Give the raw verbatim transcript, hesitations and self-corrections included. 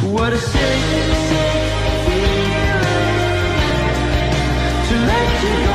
What a sick, sick feeling to let you go.